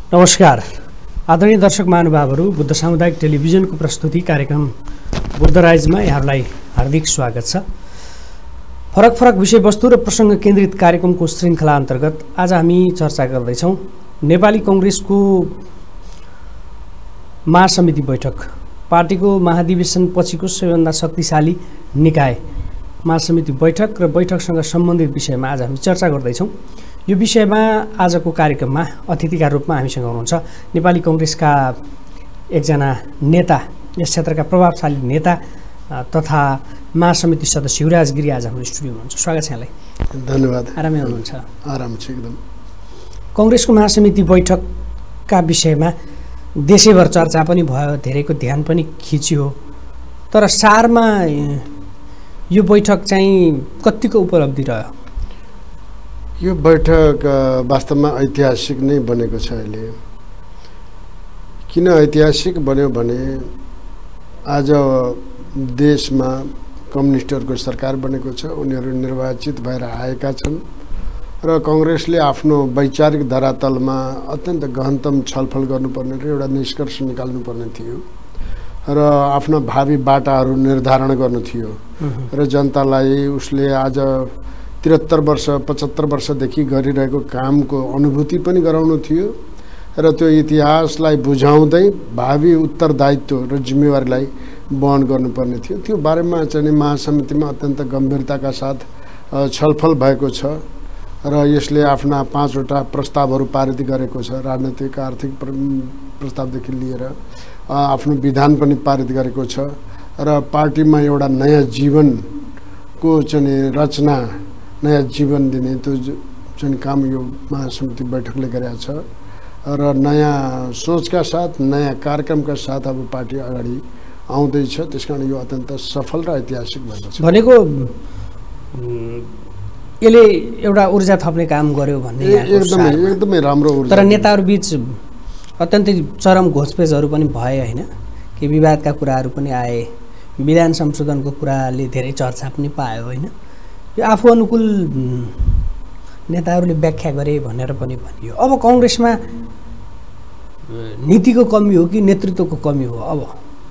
नमस्कार आदरणीय दर्शक महानुभावहरू बुद्ध सामुदायिक टेलिभिजनको प्रस्तुति कार्यक्रम बुद्ध राइजमा यहाँहरूलाई हार्दिक स्वागत छ। फरक फरक विषयवस्तु र प्रसङ्ग केन्द्रित कार्यक्रमको श्रृङ्खला अन्तर्गत आज हामी चर्चा गर्दैछौँ नेपाली कङ्ग्रेसको महासमिति बैठक, पार्टीको महाधिवेशन पछिको सबैभन्दा शक्तिशाली निकाय महासमिति बैठक र बैठकसँग सम्बन्धित विषयमा आज हामी चर्चा गर्दैछौँ। यो विषयमा आजको कार्यक्रममा अतिथिका रूपमा हामीसँग हुनुहुन्छ नेपाली कङ्ग्रेसका एकजना नेता, यस क्षेत्रका प्रभावशाली नेता तथा महासमिति सदस्य युवराज गिरी आज हाम्रो स्टुडियोमा हुनुहुन्छ। स्वागत छ यहाँलाई। धन्यवाद। आरामै हुनुहुन्छ? आराम छ एकदम। कङ्ग्रेसको महासमिति बैठकका विषयमा देशैभर चर्चा पनि भयो, धेरैको ध्यान पनि खिच्यो, तर सारमा यो बैठक चाहिँ कतिको उपलब्धि रह्यो? यो बैठक वास्तवमा ऐतिहासिक नै बनेको छ। अहिले किन ऐतिहासिक बन्यो भने आज देशमा कम्युनिस्टहरूको सरकार बनेको छ, उनीहरू निर्वाचित भएर आएका छन् र कङ्ग्रेसले आफ्नो वैचारिक धरातलमा अत्यन्त गहनतम छलफल गर्नुपर्ने र एउटा निष्कर्ष निकाल्नुपर्ने थियो र आफ्ना भावी बाटाहरू निर्धारण गर्नु थियो र जनतालाई उसले आज 73 वर्ष 75 वर्षदेखि गरिरहेको कामको अनुभूति पनि गराउनु थियो र त्यो इतिहासलाई बुझाउँदै भावी उत्तरदायित्व र जिम्मेवारीलाई वहन गर्नुपर्ने थियो। त्यो बारेमा चाहिँ महासमितिमा अत्यन्त गम्भीरताका साथ छलफल भएको छ र यसले आफ्ना 5 वटा प्रस्तावहरू पारित गरेको छ। राजनीतिक आर्थिक प्रस्तावदेखि लिएर आफ्नो विधान पनि पारित गरेको छ र पार्टीमा एउटा नयाँ जीवनको चाहिँ रचना, नयाँ जीवन दिने त्यो जुन काम यो महासमिति बैठकले गरेको छ र नयाँ सोचका साथ, नयाँ कार्यक्रमका साथ अब पार्टी अगाडि आउँदैछ। त्यसकारण यो अत्यन्त सफल र ऐतिहासिक भएको छ। भनेको यसले एउटा ऊर्जा थप्ने काम गर्यो भन्ने एकदमै राम्रो ऊर्जा। तर नेताहरू बीच अत्यन्तै चरम घोषपेचहरू पनि भए हैन, कि विवादका कुराहरू पनि आए, विधान संशोधनको कुराले धेरै चर्चा पनि पायो हैन। यो आफू अनुकूल नेताहरूले व्याख्या गरे भनेर पनि भनियो। अब कङ्ग्रेसमा नीतिको कमी हो कि नेतृत्वको कमी हो? अब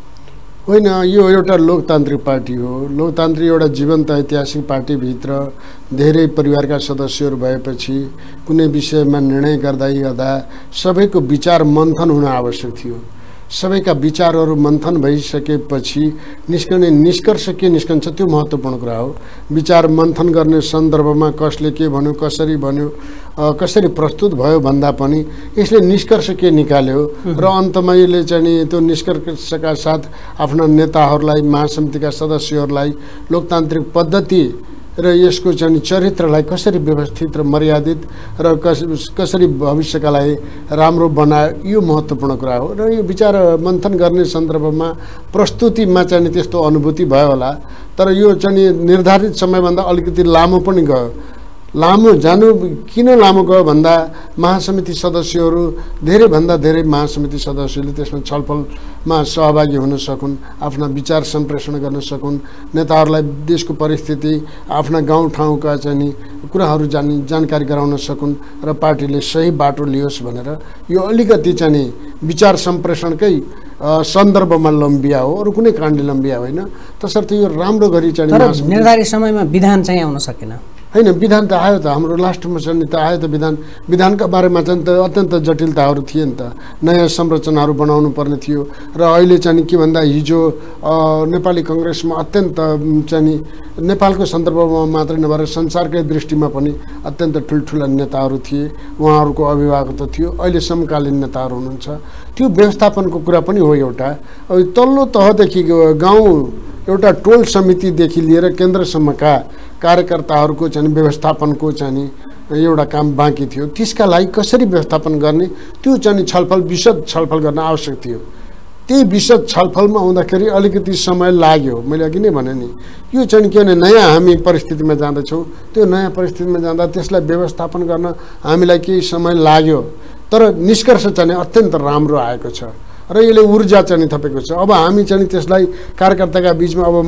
होइन, यो एउटा लोकतान्त्रिक पार्टी हो। लोकतान्त्रिक एउटा जीवन्त ऐतिहासिक पार्टीभित्र धेरै परिवारका सदस्यहरू भएपछि कुनै विषयमा निर्णय गर्दा सबैको विचार मन्थन हुन आवश्यक थियो। सबैका विचारहरू मन्थन भइसकेपछि निस्कने निष्कर्ष के निस्कन्छ त्यो महत्त्वपूर्ण कुरा हो। विचार मन्थन गर्ने सन्दर्भमा कसले के भन्यो, कसरी भन्यो, कसरी प्रस्तुत भयो भन्दा पनि यसले निष्कर्ष के निकाल्यो र अन्तमा यसले चाहिँ त्यो निष्कर्षका साथ आफ्ना नेताहरूलाई, महासमितिका सदस्यहरूलाई लोकतान्त्रिक पद्धति र यसको चाहिँ चरित्रलाई कसरी व्यवस्थित र मर्यादित र कसरी भविष्यका लागि राम्रो बनायो, यो महत्त्वपूर्ण कुरा हो। र यो विचार मन्थन गर्ने सन्दर्भमा प्रस्तुतिमा चाहिँ त्यस्तो अनुभूति भयो होला, तर यो चाहिँ निर्धारित समयभन्दा अलिकति लामो पनि गयो। लामो जानु किन लामो गयो भन्दा महासमिति सदस्यहरू धेरैभन्दा धेरै महासमिति सदस्यले त्यसमा छलफलमा सहभागी हुन सकुन्, आफ्ना विचार सम्प्रेषण गर्न सकुन्, नेताहरूलाई देशको परिस्थिति, आफ्ना गाउँठाउँका चाहिँ कुराहरू जानकारी गराउन सकुन् र पार्टीले सही बाटो लियोस् भनेर यो अलिकति चाहिँ विचार सम्प्रेषणकै सन्दर्भमा लम्बिया हो, अरू कुनै कारणले लम्बिया होइन। तसर्थ यो राम्रो गरी चाहिँ निर्धारित समयमा विधान चाहिँ आउन सकेन होइन। विधान त आयो त, हाम्रो लास्टमा चाहिँ त आयो त विधानका बारेमा चाहिँ त अत्यन्त जटिलताहरू थिए नि त। नयाँ संरचनाहरू बनाउनु पर्ने थियो र अहिले चाहिँ के भन्दा हिजो नेपाली कङ्ग्रेसमा अत्यन्त चाहिँ नेपालको सन्दर्भमा मात्रै नभएर संसारकै दृष्टिमा पनि अत्यन्त ठुल्ठुला नेताहरू थिए, उहाँहरूको अभिभावकत्व थियो। अहिले समकालीन नेताहरू हुनुहुन्छ। त्यो व्यवस्थापनको कुरा पनि हो एउटा। तल्लो तहदेखि गाउँ एउटा टोल समितिदेखि लिएर केन्द्रसम्मका कार्यकर्ताहरूको चाहिँ व्यवस्थापनको चाहिँ एउटा काम बाँकी थियो। त्यसका लागि कसरी व्यवस्थापन गर्ने त्यो चाहिँ छलफल, विशद छलफल गर्न आवश्यक थियो। त्यही विशद छलफलमा आउँदाखेरि अलिकति समय लाग्यो। मैले अघि नै भने नि, यो चाहिँ के भने नयाँ हामी परिस्थितिमा जाँदैछौँ। त्यो नयाँ परिस्थितिमा जाँदा त्यसलाई व्यवस्थापन गर्न हामीलाई केही समय लाग्यो, तर निष्कर्ष चाहिँ अत्यन्त राम्रो आएको छ र यसले ऊर्जा चाहिँ थपेको छ। अब हामी चाहिँ त्यसलाई कार्यकर्ताका बीचमा अब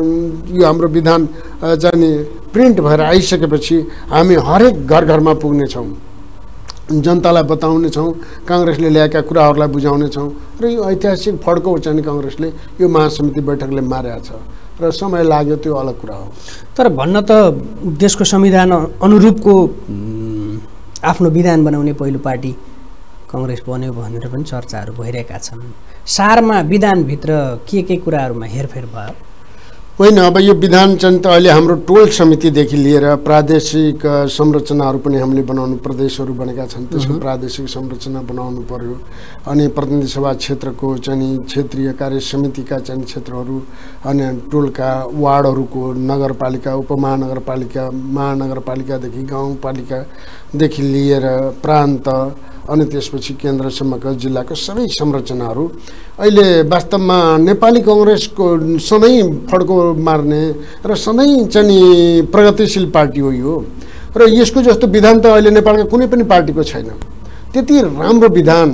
यो हाम्रो विधान चाहिँ प्रिन्ट भएर आइसकेपछि हामी हरेक घर घरमा पुग्नेछौँ। जनतालाई बताउनेछौँ, काङ्ग्रेसले ल्याएका कुराहरूलाई बुझाउनेछौँ र यो ऐतिहासिक फड्को चाहिँ काङ्ग्रेसले यो महासमिति बैठकले मारेको छ र समय लाग्यो त्यो अलग कुरा हो। तर भन्न त देशको संविधान अनुरूपको आफ्नो विधान बनाउने पहिलो पार्टी काङ्ग्रेस बन्यो भनेर पनि चर्चाहरू भइरहेका छन्। सारमा विधानभित्र के कुराहरूमा हेरफेर भयो? होइन, अब यो विधान चाहिँ त अहिले हाम्रो टोल समितिदेखि लिएर प्रादेशिक संरचनाहरू पनि हामीले बनाउनु, प्रदेशहरू बनेका छन् त्यसको प्रादेशिक संरचना बनाउनु पर्यो। अनि प्रतिनिधि सभा क्षेत्रको चाहिँ क्षेत्रीय कार्य समितिका चाहिँ क्षेत्रहरू, अनि टोलका वार्डहरूको नगरपालिका, उपमहानगरपालिका, महानगरपालिकादेखि गाउँपालिकादेखि लिएर प्रान्त अनि त्यसपछि केन्द्रसम्मका जिल्लाको सबै संरचनाहरू अहिले वास्तवमा नेपाली काङ्ग्रेसको सधैँ फड्को मार्ने र सधैँ चाहिँ प्रगतिशील पार्टी हो यो, र यसको जस्तो विधान त अहिले नेपालका कुनै पनि पार्टीको छैन। त्यति राम्रो विधान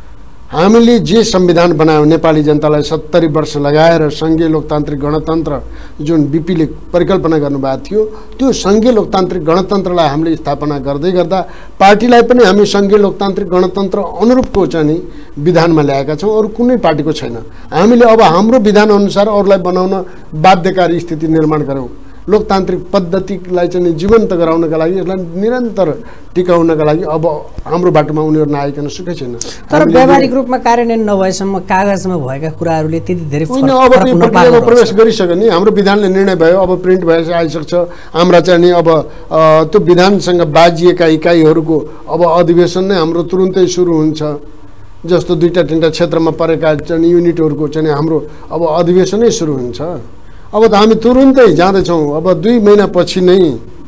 हामीले जे संविधान बनायो, नेपाली जनतालाई 70 वर्ष लगाएर सङ्घीय लोकतान्त्रिक गणतन्त्र जुन बीपीले परिकल्पना गर्नुभएको थियो, त्यो सङ्घीय लोकतान्त्रिक गणतन्त्रलाई हामीले स्थापना गर्दै गर्दा पार्टीलाई पनि हामी सङ्घीय लोकतान्त्रिक गणतन्त्र अनुरूपको चाहिँ विधानमा ल्याएका छौँ। अरू कुनै पार्टीको छैन। हामीले अब हाम्रो विधान अनुसार अरूलाई बनाउन बाध्यकारी स्थिति निर्माण गऱ्यौँ। लोकतान्त्रिक पद्धतिलाई चाहिँ जीवन्त गराउनका लागि, यसलाई निरन्तर टिकाउनका लागि अब हाम्रो बाटोमा उनीहरू नआइकन सुखै छैन। तर व्यावहारिक रूपमा कार्यान्वयन नभएसम्म कागजमा भएका कुराहरूले त्यति धेरै होइन, अब प्रक्रियामा प्रवेश गरिसक्यो नि। हाम्रो विधानले निर्णय भयो, अब प्रिन्ट भएर आइसक्छ। हाम्रा चाहिँ नि अब त्यो विधानसँग बाजिएका इकाइहरूको अब अधिवेशन नै हाम्रो तुरुन्तै सुरु हुन्छ। जस्तो 2-3 क्षेत्रमा परेका चाहिँ युनिटहरूको चाहिँ हाम्रो अब अधिवेशनै सुरु हुन्छ। अब त हामी तुरुन्तै जाँदैछौँ। अब 2 महिनापछि नै,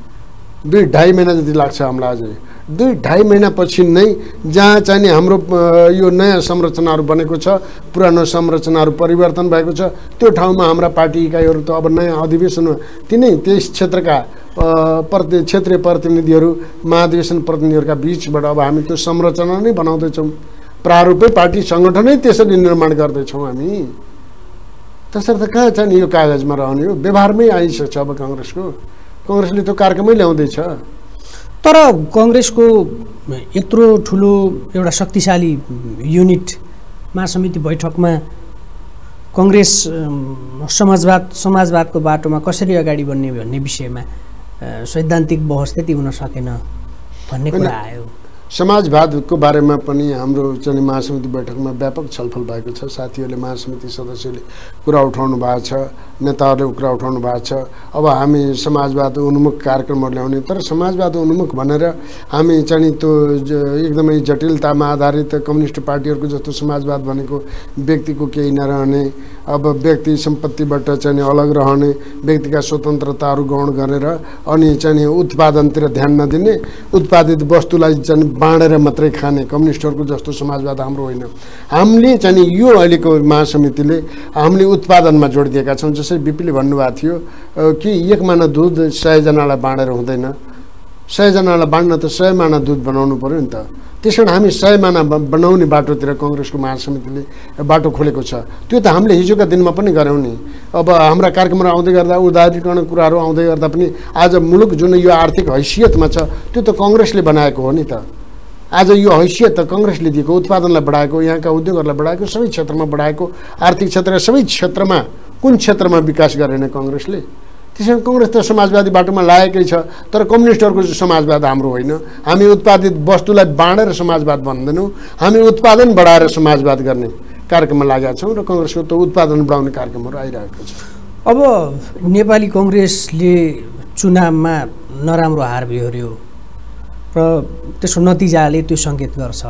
2-2.5 महिना जति लाग्छ हामीलाई। अझै 2-2.5 महिनापछि नै जहाँ चाहिँ नि हाम्रो यो नयाँ संरचनाहरू बनेको छ, पुरानो संरचनाहरू परिवर्तन भएको छ, त्यो ठाउँमा हाम्रा पार्टी इकाइहरू त अब नयाँ अधिवेशनमा त्यस क्षेत्रका क्षेत्रीय प्रतिनिधिहरू, महाधिवेशन प्रतिनिधिहरूका बिचबाट अब हामी त्यो संरचना नै बनाउँदैछौँ। प्रारूपै पार्टी सङ्गठनै त्यसरी निर्माण गर्दैछौँ हामी। त्यसर्थ कहाँ छ नि यो कागजमा रहने हो, व्यवहारमै आइसक्छ। अब काङ्ग्रेसले त्यो कार्यक्रमै ल्याउँदैछ। तर काङ्ग्रेसको यत्रो ठुलो एउटा शक्तिशाली युनिट महासमिति बैठकमा काङ्ग्रेस समाजवादको बाटोमा कसरी अगाडि बढ्ने भन्ने विषयमा सैद्धान्तिक बहस त्यति हुन सकेन भन्ने कुरा आयो। समाजवादको बारेमा पनि हाम्रो चाहिँ महासमिति बैठकमा व्यापक छलफल भएको छ। साथीहरूले, महासमिति सदस्यले कुरा उठाउनु भएको छ, नेताहरूले कुरा उठाउनु भएको छ। अब हामी समाजवाद उन्मुख कार्यक्रमहरू ल्याउने, तर समाजवाद उन्मुख भनेर हामी चाहिँ त्यो एकदमै जटिलतामा आधारित कम्युनिस्ट पार्टीहरूको जस्तो समाजवाद भनेको व्यक्तिको केही नरहने, अब व्यक्ति सम्पत्तिबाट चाहिँ अलग रहने, व्यक्तिका स्वतन्त्रताहरू गौण गरेर अनि चाहिँ उत्पादनतिर ध्यान नदिने, उत्पादित वस्तुलाई चाहिँ बाँडेर मात्रै खाने कम्युनिस्टहरूको जस्तो समाजवाद हाम्रो होइन। हामीले चाहिँ यो अहिलेको महासमितिले हामीले उत्पादनमा जोड दिएका छौँ। जसरी बीपीले भन्नुभएको थियो कि 1 माना दुध 100 जनालाई बाँडेर हुँदैन, 100 जनालाई बाँड्न त 100 माना दुध बनाउनु पर्यो नि त। त्यसकारण हामी 100 माना बनाउने बाटोतिर काङ्ग्रेसको महासमितिले बाटो खोलेको छ। त्यो त हामीले हिजोका दिनमा पनि गऱ्यौँ नि। अब हाम्रा कार्यक्रमहरू आउँदै गर्दा, उदारीकरण कुराहरू आउँदै गर्दा पनि आज मुलुक जुन यो आर्थिक हैसियतमा छ त्यो त काङ्ग्रेसले बनाएको हो नि त। आज यो हैसियत त काङ्ग्रेसले दिएको, उत्पादनलाई बढाएको, यहाँका उद्योगहरूलाई बढाएको, सबै क्षेत्रमा बढाएको, आर्थिक क्षेत्र सबै क्षेत्रमा कुन क्षेत्रमा विकास गरेन काङ्ग्रेसले। त्यसैले काङ्ग्रेस त समाजवादी बाटोमा लागेकै छ। तर कम्युनिस्टहरूको समाजवाद हाम्रो होइन। हामी उत्पादित वस्तुलाई बाँडेर समाजवाद भन्दैनौँ, हामी उत्पादन बढाएर समाजवाद गर्ने कार्यक्रममा लागेका छौँ र काङ्ग्रेसको त उत्पादन बढाउने कार्यक्रमहरू आइरहेको छ। अब नेपाली काङ्ग्रेसले चुनावमा नराम्रो हार बिहोर्यो र त्यसको नतिजाले त्यो सङ्केत गर्छ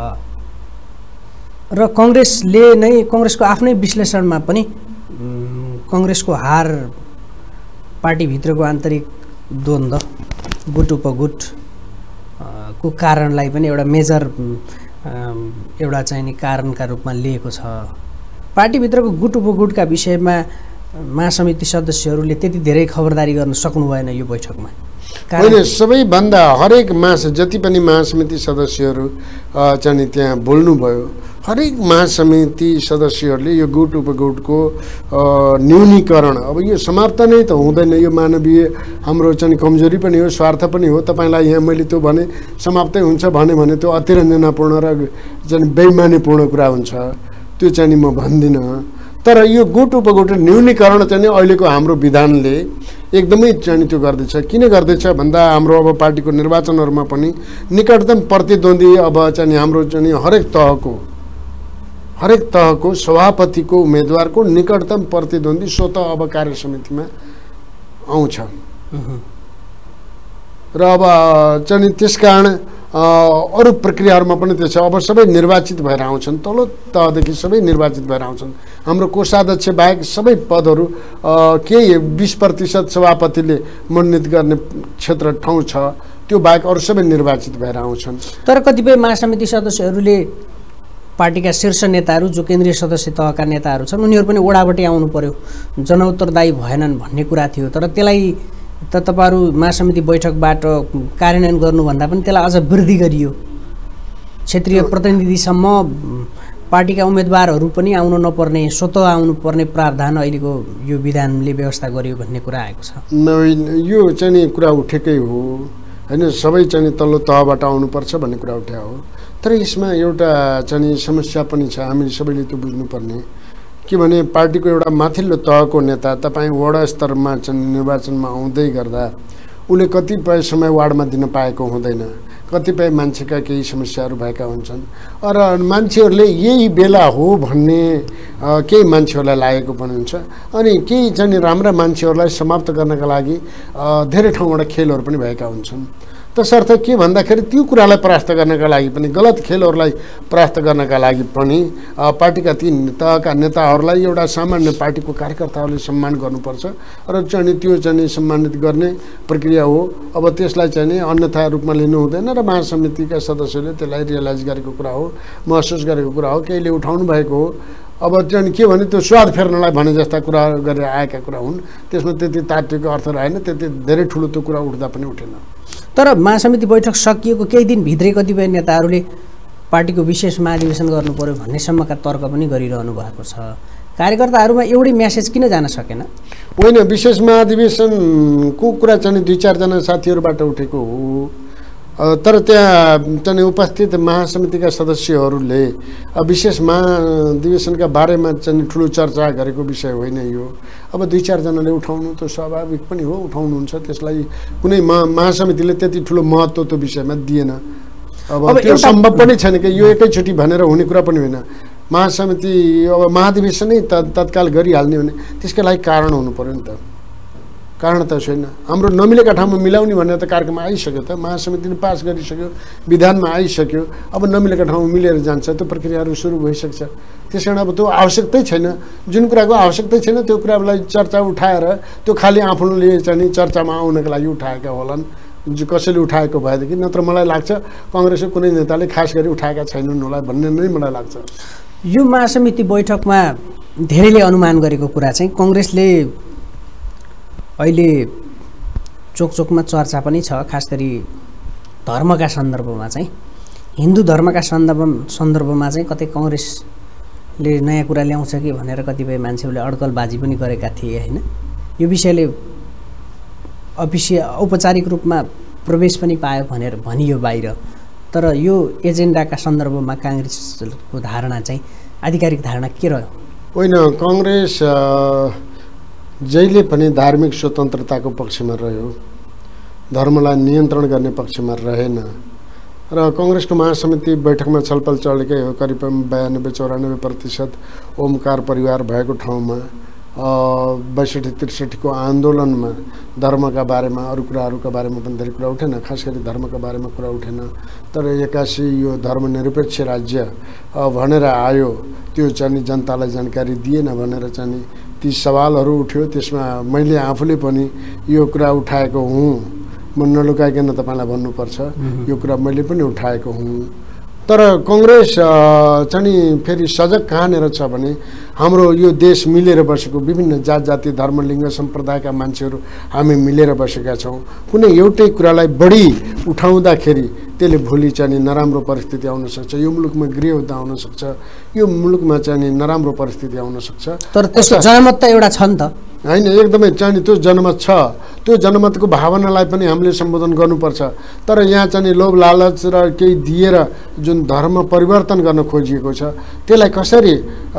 र काङ्ग्रेसको आफ्नै विश्लेषणमा पनि काङ्ग्रेसको हार पार्टीभित्रको आन्तरिक द्वन्द्व, गुट उपगुट को कारणलाई पनि एउटा मेजर एउटा चाहिँ नि कारणका रूपमा लिएको छ। पार्टीभित्रको गुट उपगुटका विषयमा महासमिति सदस्यहरूले त्यति धेरै खबरदारी गर्न सक्नु भएन यो बैठकमा। होइन सबैभन्दा हरेक जति पनि महासमिति सदस्यहरू चाहिँ त्यहाँ बोल्नुभयो हरेक महासमिति सदस्यहरूले यो गुट उपगुटको न्यूनीकरण अब यो समाप्त नै त हुँदैन यो मानवीय हाम्रो चाहिँ कमजोरी पनि हो स्वार्थ पनि हो तपाईलाई यहाँ मैले त्यो भने समाप्तै हुन्छ भने त्यो अतिरञ्जनापूर्ण र चाहिँ बेइमानीपूर्ण कुरा हुन्छ त्यो चाहिँ म भन्दिनँ तर यो गुट उपगुट न्यूनीकरण चाहिँ अहिलेको हाम्रो विधानले एकदमै चाहिँ त्यो गर्दैछ किन गर्दैछ भन्दा हाम्रो अब पार्टीको निर्वाचनहरूमा पनि निकटतम प्रतिद्वन्दी अब चाहिँ हाम्रो चाहिँ हरेक तहको सभापतिको उम्मेदवारको निकटतम प्रतिद्वन्दी स्वतः अब कार्य समितिमा आउँछ र अब चाहिँ त्यसकारण अरू प्रक्रियाहरूमा पनि त्यो छ अब सबै निर्वाचित भएर आउँछन् तल्लो तहदेखि सबै निर्वाचित भएर आउँछन् हाम्रो कोषाध्यक्ष बाहेक सबै पदहरू केही 20% सभापतिले मनोनित गर्ने क्षेत्र ठाउँ छ त्यो बाहेक अरू सबै निर्वाचित भएर आउँछन् तर कतिपय महासमिति सदस्यहरूले पार्टीका शीर्ष नेताहरू जो केन्द्रीय सदस्य तहका नेताहरू छन् उनीहरू पनि ओडाबाटै आउनु पर्यो जनउत्तरदायी भएनन् भन्ने कुरा थियो तर त्यसलाई त तपाईहरु महासमिति बैठकबाट कार्यान्वयन गर्नुभन्दा पनि त्यसलाई अझ वृद्धि गरियो क्षेत्रीय प्रतिनिधिसम्म पार्टीका उम्मेदवारहरू पनि आउन नपर्ने स्वतः आउनु पर्ने प्रावधान अहिलेको यो विधानले व्यवस्था गर्यो भन्ने कुरा आएको छ यो चाहिँ कुरा उठेकै हो हैन सबै चाहिँ तल्लो तहबाट आउनुपर्छ भन्ने कुरा उठ्या हो तर यसमा एउटा चाहिँ समस्या पनि छ हामीले सबैले त्यो बुझ्नुपर्ने के भने पार्टीको एउटा माथिल्लो तहको नेता तपाईं वडा स्तरमा चाहिँ निर्वाचनमा आउँदै गर्दा उले कतिपय समय वार्डमा दिन पाएको हुँदैन कतिपय मान्छेका केही समस्याहरू भएका हुन्छन् र मान्छेहरूले यही बेला हो भन्ने केही मान्छेहरूलाई लागेको पनि हुन्छ अनि केही चाहिँ राम्रा मान्छेहरूलाई समाप्त गर्नका लागि धेरै ठाउँबाट खेलहरू पनि भएका हुन्छन् तसर्थ के भन्दाखेरि त्यो कुरालाई परास्त गर्नका लागि पनि गलत खेलहरूलाई परास्त गर्नका लागि पनि पार्टीका ती तहका नेताहरूलाई एउटा सामान्य पार्टीको कार्यकर्ताहरूले सम्मान गर्नुपर्छ र चाहिँ त्यो चाहिँ सम्मानित गर्ने प्रक्रिया हो अब त्यसलाई चाहिँ अन्यथा रूपमा लिनु हुँदैन र महासमितिका सदस्यले त्यसलाई रियलाइज गरेको कुरा हो महसुस गरेको कुरा हो केहीले उठाउनु भएको हो अब चाहिँ के भने त्यो स्वाद फेर्नलाई भने जस्ता कुरा गरेर आएका कुरा हुन् त्यसमा त्यति तात्विक अर्थ रहेन त्यति धेरै ठुलो त्यो कुरा उठ्दा पनि उठेन तर महासमिति बैठक सकिएको केही दिन भित्रै कतिपय नेताहरूले पार्टीको विशेष महाधिवेशन गर्नु पर्यो भन्नेसम्मका तर्क पनि गरिरहनु भएको छ कार्यकर्ताहरूमा एउटै मेसेज किन जान सकेन होइन विशेष महाधिवेशनको कुरा चाहिँ 2-4 जना साथीहरूबाट उठेको हो तर त्यहाँ चाहिँ उपस्थित महासमितिका सदस्यहरूले विशेष महाधिवेशनका बारेमा चाहिँ ठुलो चर्चा गरेको विषय होइन यो अब 2-4 जनाले उठाउनु त स्वाभाविक पनि हो उठाउनुहुन्छ त्यसलाई कुनै महासमितिले त्यति ठुलो महत्त्व त्यो विषयमा दिएन अब त्यो सम्भव पनि छैन कि यो एकैचोटि भनेर हुने कुरा पनि होइन महासमिति अब महाधिवेशनै तत्काल गरिहाल्ने भने त्यसका लागि कारण हुनु पर्यो नि त कारण त छैन हाम्रो नमिलेका ठाउँमा मिलाउने भनेर त कार्यक्रम आइसक्यो त महासमितिले पास गरिसक्यो विधानमा आइसक्यो अब नमिलेका ठाउँमा मिलेर जान्छ त्यो प्रक्रियाहरू सुरु भइसक्छ त्यसकारण अब त्यो आवश्यकतै छैन जुन कुराको आवश्यकतै छैन त्यो कुरालाई चर्चा उठाएर त्यो खाली आफूले चाहिँ चर्चामा आउनको लागि उठाएका होलान् कसैले उठाएको भएदेखि नत्र मलाई लाग्छ कांग्रेसको कुनै नेताले खास गरी उठाएका छैनन् होला भन्ने नै मलाई लाग्छ यो महासमिति बैठकमा धेरैले अनुमान गरेको कुरा चाहिँ कांग्रेसले अहिले चोकचोकमा चर्चा पनि छ खास गरी धर्मका सन्दर्भमा चाहिँ हिन्दू धर्मका सन्दर्भमा चाहिँ कतै कांग्रेसले नयाँ कुरा ल्याउँछ कि भनेर कतिपय मान्छेहरूले अड्कलबाजी पनि गरेका थिए हैन यो विषयले औपचारिक रूपमा प्रवेश पनि पायो भनेर भनियो बाहिर तर यो एजेन्डाका सन्दर्भमा कांग्रेसको धारणा चाहिँ आधिकारिक धारणा के रह्यो होइन कांग्रेस जहिले पनि धार्मिक स्वतन्त्रताको पक्षमा रह्यो धर्मलाई नियन्त्रण गर्ने पक्षमा रहेन र कांग्रेसको महासमिति बैठकमा छलफल चलेकै हो करिब 92-94% ओमकार परिवार भएको ठाउँमा 62-63 को आन्दोलनमा धर्मका बारेमा अरू कुराहरूका बारेमा पनि धेरै कुरा उठेन खास गरी धर्मका बारेमा कुरा उठेन तर एक्कासी यो धर्मनिरपेक्ष राज्य भनेर आयो त्यो चाहिँ जनतालाई जानकारी दिएन भनेर चाहिँ ती सवालहरू उठ्यो त्यसमा मैले आफूले पनि यो कुरा उठाएको हुँ म नलुकाइकन तपाईलाई भन्नुपर्छ यो कुरा मैले पनि उठाएको हुँ तर कांग्रेस चाहिँ फेरि सजग कहाँनेर छ भने हाम्रो यो देश मिलेर बसेको विभिन्न जात जाति धर्म लिङ्ग सम्प्रदायका मान्छेहरू हामी मिलेर बसेका छौँ। कुनै एउटै कुरालाई बढी उठाउँदाखेरि त्यसले भोलि चाहिँ नराम्रो परिस्थिति आउन सक्छ। यो मुलुकमा गृहयुद्ध आउन सक्छ, यो मुलुकमा चाहिँ नराम्रो परिस्थिति आउन सक्छ। तर त्यसको जनमत त एउटा छ नि त होइन, एकदमै चाहिँ त्यो जनमत छ। त्यो जनमतको भावनालाई पनि हामीले सम्बोधन गर्नुपर्छ। तर यहाँ चाहिँ लोभ लालच र केही दिएर जुन धर्म परिवर्तन गर्न खोजिएको छ त्यसलाई कसरी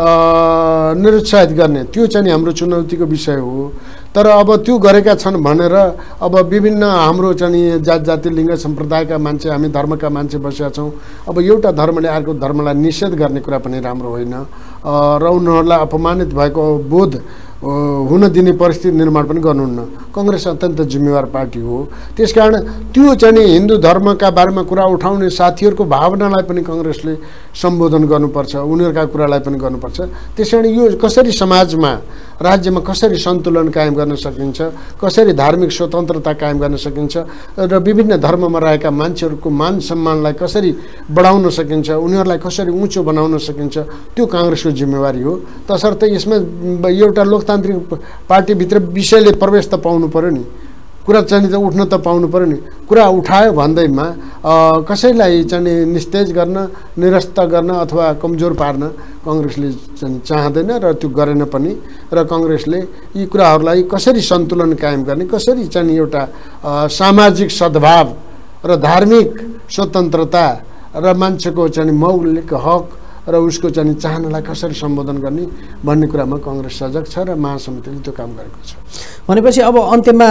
निरुत्साहित गर्ने, त्यो चाहिँ हाम्रो चुनौतीको विषय हो। तर अब त्यो गरेका छन् भनेर अब विभिन्न हाम्रो चाहिँ जात जाति लिङ्ग सम्प्रदायका मान्छे, हामी धर्मका मान्छे बसेका छौँ। अब एउटा धर्मले अर्को धर्मलाई निषेध गर्ने कुरा पनि राम्रो होइन र उनीहरूलाई अपमानित भएको बोध हुन दिने परिस्थिति निर्माण पनि गर्नुहुन्न। कांग्रेस अत्यन्त जिम्मेवार पार्टी हो। त्यसकारण त्यो चाहिँ हिन्दू धर्मका बारेमा कुरा उठाउने साथीहरूको भावनालाई पनि कांग्रेसले सम्बोधन गर्नुपर्छ, उनीहरूका कुरालाई पनि गर्नुपर्छ। त्यसकारण यो कसरी समाजमा राज्यमा कसरी सन्तुलन कायम गर्न सकिन्छ, कसरी धार्मिक स्वतन्त्रता कायम गर्न सकिन्छ र विभिन्न धर्ममा रहेका मान्छेहरूको मान सम्मानलाई कसरी बढाउन सकिन्छ, उनीहरूलाई कसरी उँचो बनाउन सकिन्छ, त्यो कांग्रेसको जिम्मेवारी हो। तसर्थ यसमा एउटा लोकतान्त्रिक पार्टीभित्र विषयले प्रवेश त पाउनु पर्यो नि, कुरा चाहिँ त उठ्न त पाउनु पर्यो नि। कुरा उठायो भन्दैमा कसैलाई चाहिँ निस्तेज गर्न, निरस्त गर्न अथवा कमजोर पार्न कांग्रेसले चाहिँ चाहँदैन र त्यो गरेन पनि। र कांग्रेसले यी कुराहरूलाई कसरी सन्तुलन कायम गर्ने, कसरी चाहिँ एउटा सामाजिक सद्भाव र धार्मिक स्वतन्त्रता र मान्छेको चाहिँ मौलिक हक र उसको चाहिँ चाहनालाई कसरी सम्बोधन गर्ने भन्ने कुरामा कांग्रेस सजग छ र महासमितिले त्यो काम गरेको छ। भनेपछि अब अन्त्यमा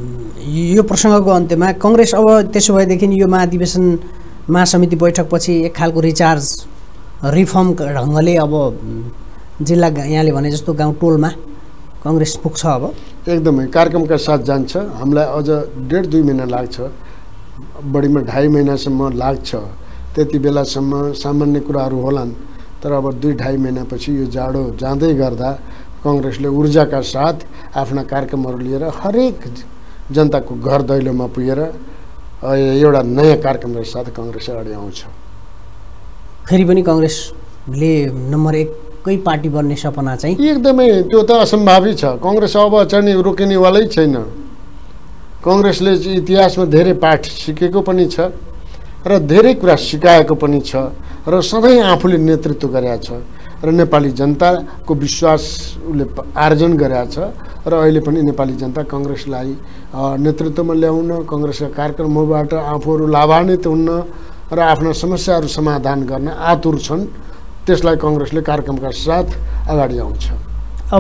यो प्रसङ्गको अन्त्यमा कांग्रेस अब त्यसो भएदेखि यो महाधिवेशन महासमिति बैठकपछि एक खालको रिचार्ज रिफर्म ढङ्गले अब जिल्ला यहाँले भने जस्तो गाउँ टोलमा कांग्रेस पुग्छ। अब एकदमै कार्यक्रमका साथ जान्छ। हामीलाई अझ 1.5-2 महिना लाग्छ, बढीमा 2.5 महिनासम्म लाग्छ। त्यति बेलासम्म सामान्य कुराहरू होलान्। तर अब 2-2.5 महिनापछि यो जाडो जाँदै गर्दा कांग्रेसले ऊर्जाका साथ आफ्ना कार्यक्रमहरू लिएर हरेक जनताको घर दैलोमा पुगेर एउटा नयाँ कार्यक्रमका साथ कांग्रेस अगाडि आउँछ। फेरि पनि कांग्रेसले नम्बर 1कै पार्टी बन्ने सपना चाहिँ एकदमै त्यो त असम्भावी छ। कांग्रेस अब चाहिँ रोकिनेवालै छैन। कांग्रेसले इतिहासमा धेरै पाठ सिकेको पनि छ र धेरै कुरा सिकाएको पनि छ र सधैँ आफूले नेतृत्व गरेको छ र नेपाली जनताको विश्वास उसले आर्जन गरेको छ। र अहिले पनि नेपाली जनता कांग्रेसलाई नेतृत्वमा ल्याउन, कांग्रेसका कार्यक्रमबाट आफूहरू लाभान्वित हुन र आफ्ना समस्याहरू समाधान गर्न आतुर छन्। त्यसलाई कांग्रेसले कार्यक्रमका साथ अगाडि आउँछ। अब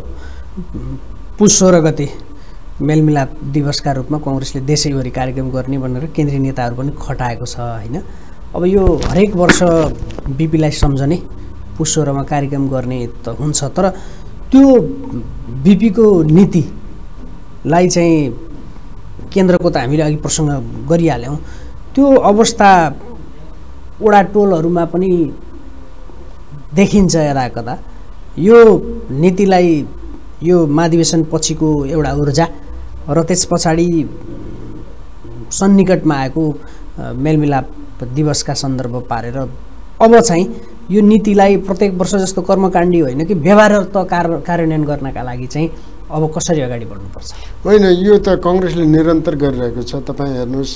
पुष 16 गते मेलमिलाप दिवसका रूपमा कांग्रेसले देशैभरि कार्यक्रम गर्ने भनेर केन्द्रीय नेताहरू पनि खटाएको छ हैन। अब यो हरेक वर्ष बीपीलाई सम्झने पुष 16 मा कार्यक्रम गर्ने त हुन्छ, तर त्यो बीपीको नीतिलाई चाहिँ केन्द्रको त हामीले अघि प्रसङ्ग गरिहाल्यौँ। त्यो अवस्था वडा टोलहरूमा पनि देखिन्छ यदाकदा। यो नीतिलाई यो महाधिवेशन पछिको एउटा ऊर्जा र त्यस पछाडि सन्निकटमा आएको मेलमिलाप दिवसका सन्दर्भ पारेर अब चाहिँ यो नीतिलाई प्रत्येक वर्ष जस्तो कर्मकाण्डी होइन कि व्यवहार त कार्यान्वयन गर्नका लागि चाहिँ अब कसरी अगाडि बढ्नुपर्छ? होइन, यो त कांग्रेसले निरन्तर गरिरहेको छ। तपाईँ हेर्नुहोस्,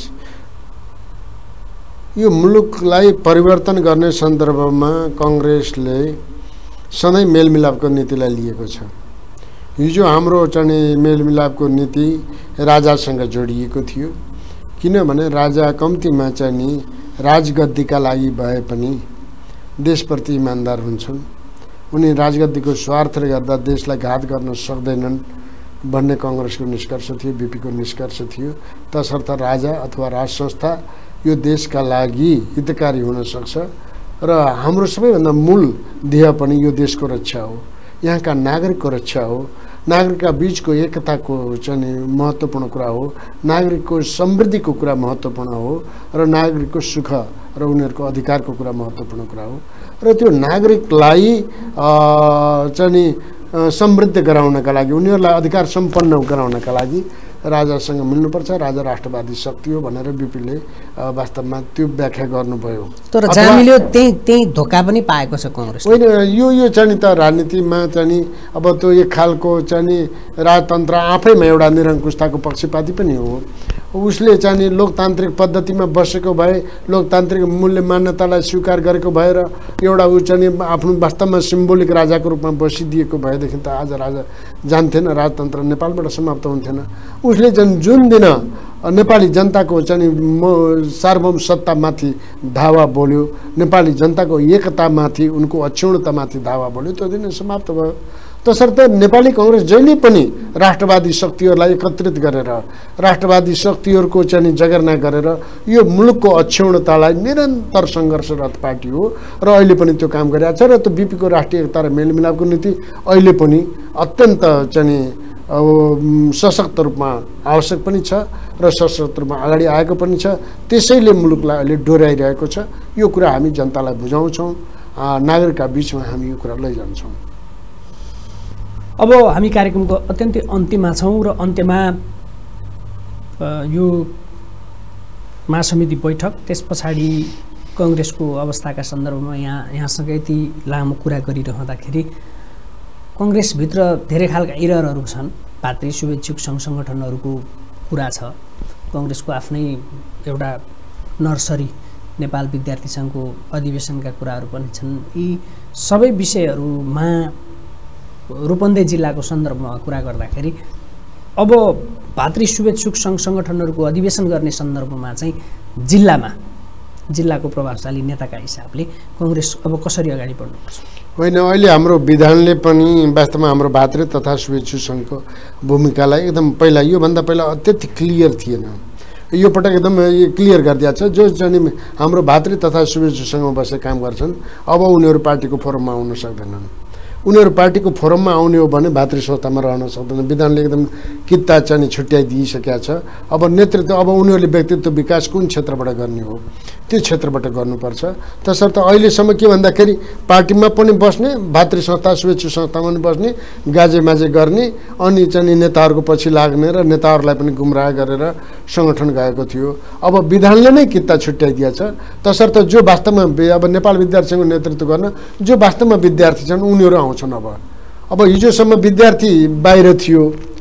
यो मुलुकलाई परिवर्तन गर्ने सन्दर्भमा कांग्रेसले सधैँ मेलमिलापको नीतिलाई लिएको छ। हिजो हाम्रो चाहिँ मेलमिलापको नीति राजासँग जोडिएको थियो, किनभने राजा कम्तीमा चाहिँ राजगद्दीका लागि भए पनि देशप्रति इमान्दार हुन्छन्। उनी राजगद्दीको स्वार्थले गर्दा देशलाई घात गर्न सक्दैनन् भन्ने कांग्रेसको निष्कर्ष थियो, बीपीको निष्कर्ष थियो। तसर्थ राजा अथवा राज संस्था यो देशका लागि हितकारी हुन सक्छ र हाम्रो सबैभन्दा मूल ध्येय पनि यो देशको रक्षा हो, यहाँका नागरिकको रक्षा हो, नागरिकका बीचको एकताको चाहिँ महत्त्वपूर्ण कुरा हो, नागरिकको समृद्धिको कुरा महत्त्वपूर्ण हो र नागरिकको सुख र उनीहरूको अधिकारको कुरा महत्त्वपूर्ण कुरा हो। र त्यो नागरिकलाई चाहिँ समृद्ध गराउनका लागि, उनीहरूलाई अधिकार सम्पन्न गराउनका लागि राजासँग मिल्नुपर्छ, राजा राष्ट्रवादी शक्ति हो भनेर बिपीले वास्तवमा त्यो व्याख्या गर्नुभयो। तर जहाँ मिल्यो त्यही धोका पनि पाएको छ कांग्रेस। होइन, यो चाहिँ त राजनीतिमा चाहिँ अब त्यो एक खालको चाहिँ राजतन्त्र आफैमा एउटा निरङ्कुशताको पक्षपाती पनि हो। उसले चाहिँ लोकतान्त्रिक पद्धतिमा बसेको भए, लोकतान्त्रिक मूल्य मान्यतालाई स्वीकार गरेको भएर एउटा ऊ चाहिँ आफ्नो वास्तवमा सिम्बोलिक राजाको रूपमा बसिदिएको भएदेखि त आज राजा जान्थेन, राजतन्त्र नेपालबाट समाप्त हुन्थेन। उसले चाहिँ जुन दिन नेपाली जनताको चाहिँ सार्वभौम सत्तामाथि धावा बोल्यो, नेपाली जनताको एकतामाथि, उनको अक्षुण्णतामाथि धावा बोल्यो, त्यो दिन समाप्त भयो। तसर्थ नेपाली कांग्रेस जहिले पनि राष्ट्रवादी शक्तिहरूलाई एकत्रित गरेर, राष्ट्रवादी शक्तिहरूको चाहिँ जगेर्ना गरेर यो मुलुकको अक्षुण्णतालाई निरन्तर सङ्घर्षरत पार्टी हो र अहिले पनि त्यो काम गरिरहेको छ। र त्यो बीपीको राष्ट्रिय एकता र मेलमिलापको नीति अहिले पनि अत्यन्त चाहिँ सशक्त रूपमा आवश्यक पनि छ र सशक्त रूपमा अगाडि आएको पनि छ। त्यसैले मुलुकलाई अहिले डोर्याइरहेको छ। यो कुरा हामी जनतालाई बुझाउँछौँ, नागरिकका बिचमा हामी यो कुरा लैजान्छौँ। अब हामी कार्यक्रमको अत्यन्तै अन्त्यमा छौँ र अन्त्यमा यो महासमिति बैठक, त्यस पछाडि कांग्रेसको अवस्थाका सन्दर्भमा यहाँसँग यति लामो कुरा गरिरहँदाखेरि कांग्रेसभित्र धेरै खालका इररहरू छन्। भातृ शुभेच्छुक सङ्घ सङ्गठनहरूको कुरा छ, कांग्रेसको आफ्नै एउटा नर्सरी नेपाल विद्यार्थी सङ्घको अधिवेशनका कुराहरू पनि छन्। यी सबै विषयहरूमा रूपन्देही जिल्लाको सन्दर्भमा कुरा गर्दाखेरि अब भातृ शुभेच्छुक सङ्घ सङ्गठनहरूको अधिवेशन गर्ने सन्दर्भमा चाहिँ जिल्लाको प्रभावशाली नेताका हिसाबले कांग्रेस अब कसरी अगाडि बढ्नुपर्छ? होइन, अहिले हाम्रो विधानले पनि वास्तवमा हाम्रो भातृ तथा शुभेच्छुक सङ्घको भूमिकालाई एकदम पहिला, योभन्दा पहिला त्यति क्लियर थिएन। यो पटक एकदम क्लियर गरिदिएको छ। जो चाहिँ हाम्रो भातृ तथा शुभेच्छुक सङ्घमा बसेर काम गर्छन्, अब उनीहरू पार्टीको फोरममा आउन सक्दैनन्। उनीहरू पार्टीको फोरममा आउने हो भने भातृ संस्थामा रहन सक्दैन। विधानले एकदम किता चाहिँ छुट्याइदिइसकेका छ। अब नेतृत्व, अब उनीहरूले व्यक्तित्व विकास कुन क्षेत्रबाट गर्ने हो त्यो क्षेत्रबाट गर्नुपर्छ। तसर्थ अहिलेसम्म के भन्दाखेरि पार्टीमा पनि बस्ने, भातृ संस्था शुभेच्छुक संस्थामा पनि बस्ने, गाजेमाजे गर्ने, अनि चाहिँ नेताहरूको पछि लाग्ने र नेताहरूलाई पनि गुमराह गरेर सङ्गठन गएको थियो। अब विधानले नै किता छुट्याइदिएको छ। तसर्थ जो वास्तवमा अब नेपाल विद्यार्थी सङ्घको नेतृत्व गर्न जो वास्तवमा विद्यार्थी छन् उनीहरू आउँछन्। अब हिजोसम्म विद्यार्थी बाहिर थियो,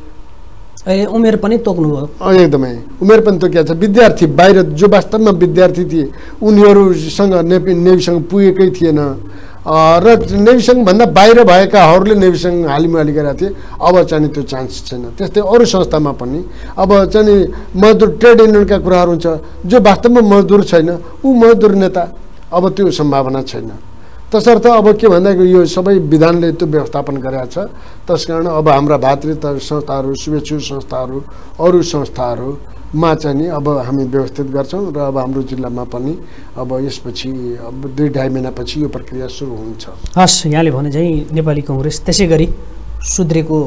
उमेर पनि तोक्नु भयो। एकदमै उमेर पनि तोकिएको छ। विद्यार्थी बाहिर जो वास्तवमा विद्यार्थी थिए उनीहरूसँग नेविसँग पुगेकै थिएन र नेविसँगभन्दा बाहिर भएकाहरूले नेविसँग हालिमुहाली गरेका थिए। अब चाहिँ त्यो चान्स छैन। त्यस्तै अरू संस्थामा पनि अब चाहिँ मजदुर ट्रेड युनियनका कुराहरू हुन्छ, जो वास्तवमा मजदुर छैन ऊ मजदुर नेता, अब त्यो सम्भावना छैन। तसर्थ अब के भन्दाखेरि यो सबै विधानले त्यो व्यवस्थापन गरेको छ। त्यसकारण अब हाम्रा भातृ संस्थाहरू, शुभेच्छुक संस्थाहरू, अरू संस्थाहरूमा चाहिँ नि अब हामी व्यवस्थित गर्छौँ र अब हाम्रो जिल्लामा पनि अब यसपछि अब 2-2.5 महिनापछि यो प्रक्रिया सुरु हुन्छ। हस्, यहाँले भने चाहिँ नेपाली कांग्रेस त्यसै गरी सुध्रेको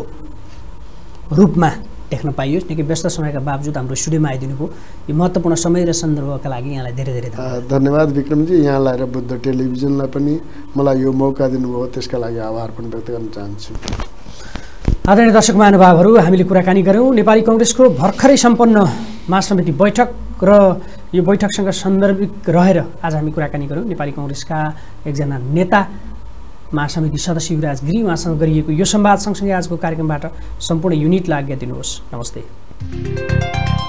रूपमा देख्न पाइयोस्। निकै व्यस्त समयका बावजुद हाम्रो स्टुडियोमा आइदिनु भयो। यो महत्त्वपूर्ण समय र सन्दर्भका लागि यहाँलाई धेरै धेरै धन्यवाद विक्रमजी। यहाँलाई र बुद्ध टेलिभिजनलाई पनि मलाई यो मौका दिनुभयो, त्यसका लागि आभार पनि व्यक्त गर्न चाहन्छु। आदरणीय दर्शक महानुभावहरू, हामीले कुराकानी गऱ्यौँ नेपाली कांग्रेसको भर्खरै सम्पन्न महासमिति बैठक र यो बैठकसँग सन्दर्भित रहेर आज हामी कुराकानी गऱ्यौँ। नेपाली कांग्रेसका एकजना नेता महासमिति सदस्य युवराज गिरी, उहाँसँग गरिएको यो संवाद सँगसँगै आजको कार्यक्रमबाट सम्पूर्ण युनिटलाई आज्ञा दिनुहोस्। नमस्ते।